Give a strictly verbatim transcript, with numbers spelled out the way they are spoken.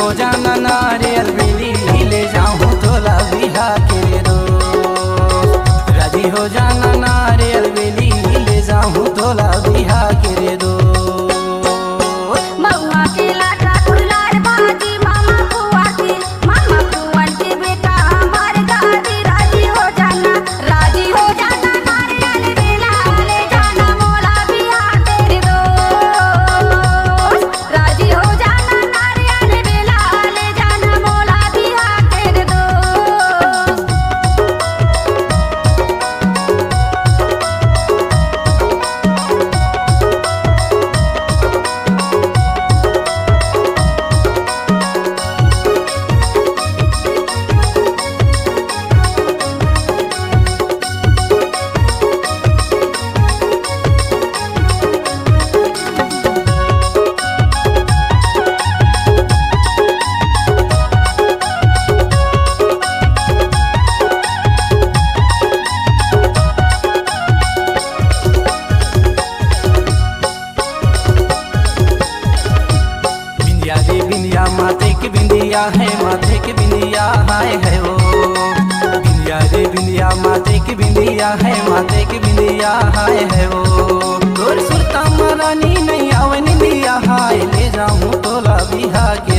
हो जाना नारियल बेली ले जाऊं तोला बिहा के दोस्त। राजी हो जाना नारियल बेली ले जाऊं तोला बिहा के दोस्त। माथे की बिंदिया है, माथे की बिंदिया हाय है वो बिंदिया रे बिंदिया, माथे की बिंदिया है, माथे की बिंदिया हाय है वो। गोर सुरता महारानी नहीं आवे निंदिया हाय ले जाऊं तोला बिहा के